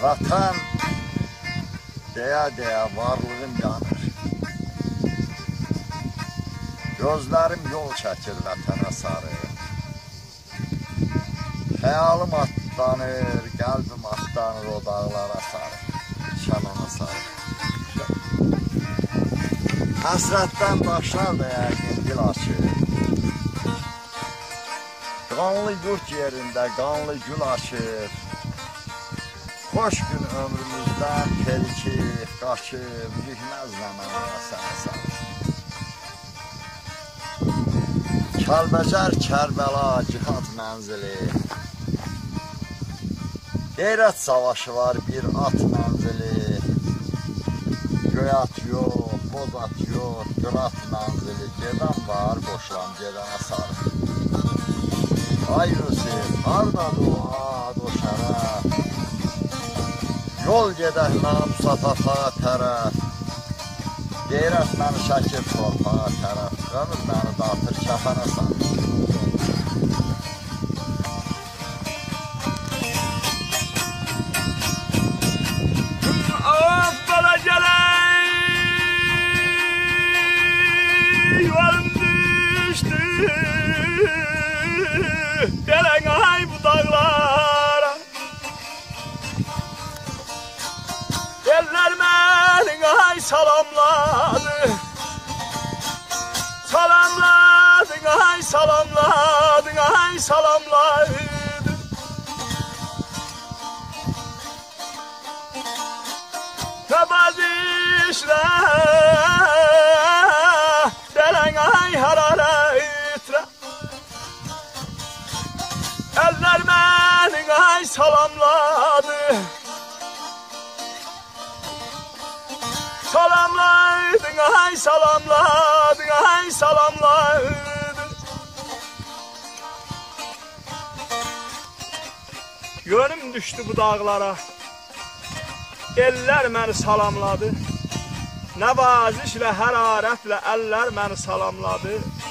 Vatan deyə varlığım yanır. Gözlərim yol çəkir vətənə sarı. Xəyalım atlanır, qəlbim atlanır o dağlara sarı, şalana sarı. Həsrətdən daşlar da yəqin dil açır. Qanlı yurt yerində qanlı gül açır. Xoş gün ömrümüzdən perikib, qaçıb, yıkməz mənə sənə sarı. Kəlbəcər, Kərbəla, cihad mənzili. Qeyrət savaşı var, bir at mənzili. Göyat yox, boz at yox, qırat mənzili. Gedən var, boşlam, gedənə sarı. Ay Yusuf, hardadır o ad, o şərəf? Yol gedək mənim satafağa tərəf. Qeyrət məni çəkir torpağa tərəf. Ömür məni dağıtır kəfənə sarı. Gelen ay bu dağlara, eller beni ay salamladı. Salamladın ay salamladın ay salamladı. Kabadişle gelen ay hararetle. Eller beni ay salamladı. Salamladın ay salamladın ay salamladın. Yönüm düştü bu dağlara. Eller beni salamladı. Nəvazişlə, hərarətlə eller beni salamladı.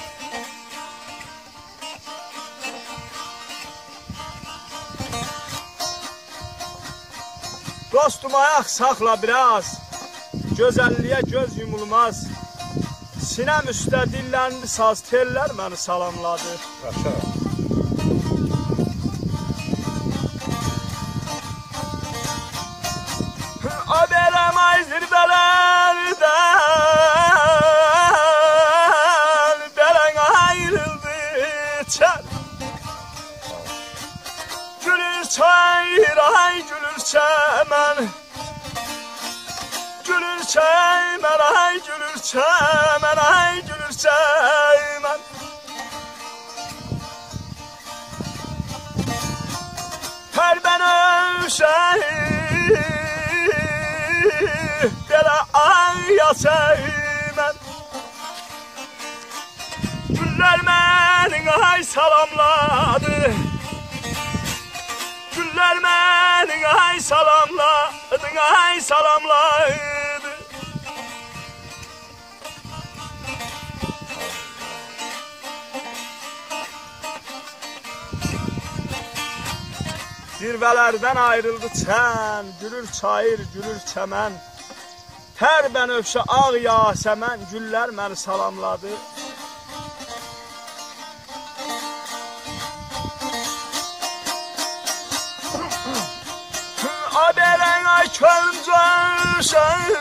Dostum ayak sakla biraz, gözəlliyə göz yumulmaz. Sinem üstə dilləndi saz, teller beni salamladı. Yaşa. O beləm ay zirbələrdən, belən ayrıldı çər. Gülür çayır, ay gülür çəmən. Gülür çəmən, ay gülür çəmən, ay gülür çəmən. Hər bən övşəyir, belə ay yaşaymən. Güller məni ay salamladı. Güller beni ay salamladın, ay salamladı. Zirvelerden ayrıldı çən, gülür çayır, gülür çəmən. Tər bənövşə ağ yasəmən, güller məni salamladı. Abelen ay köncəşər,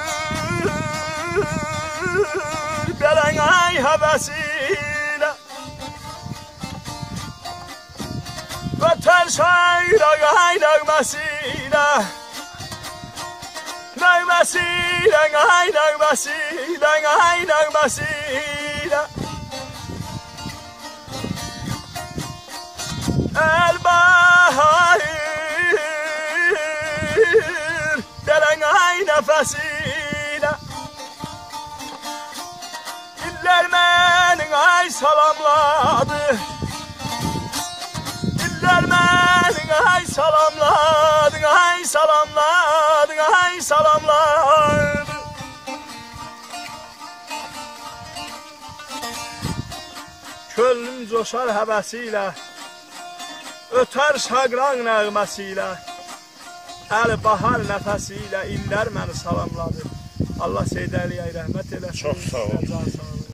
belen ay həvəsilə. Vətən şairə ay nəğməsilə. Nəğməsilə, ay nəğməsilə, ay nəğməsilə. Elbahar gelen ay nefesiyle. Diller beni ay salamladı. Diller beni ay salamladı, ay salamladı, ay salamladı. Könlüm coşar həvəsiyle, öter şagran nəğməsiyle. Əli bahar nəfəsi ilə illər məni salamladı. Allah Seyid Əliyə rəhmət eləsin. Çox sağ ol. Can sağ ol.